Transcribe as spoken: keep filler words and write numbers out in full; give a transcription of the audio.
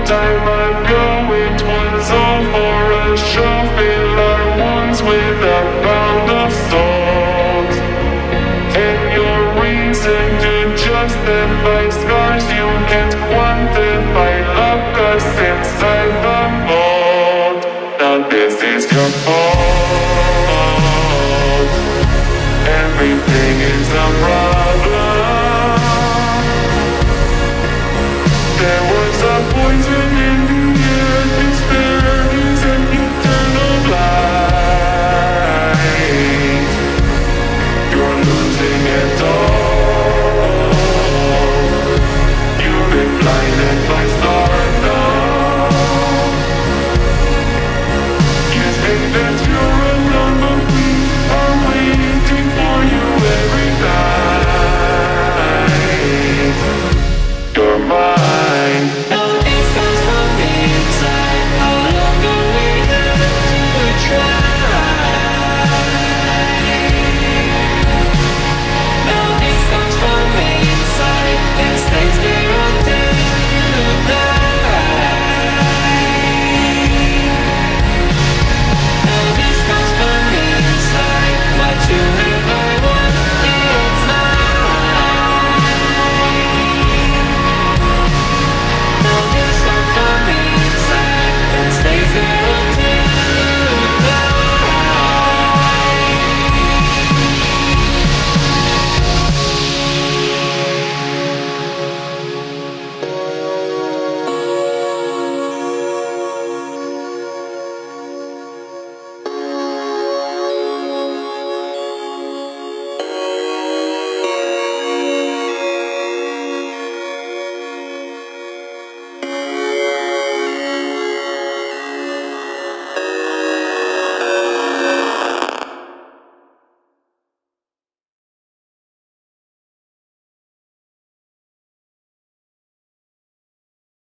time ago it was all for a show. Filler ones with a pound of salt, and your reason to justify scars you can't quantify. Lock us inside the mold. Now this is your fault. Everything is a problem. There was a poison in the air. Despair is an eternal light. You're losing it all. You've been blinded by stardom. You think that